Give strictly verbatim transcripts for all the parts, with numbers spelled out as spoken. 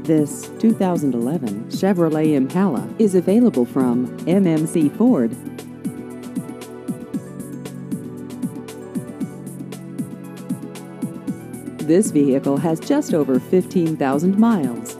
This two thousand eleven Chevrolet Impala is available from M M C Ford. This vehicle has just over fifteen thousand miles.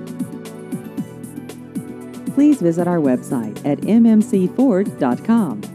Please visit our website at m m c ford dot com.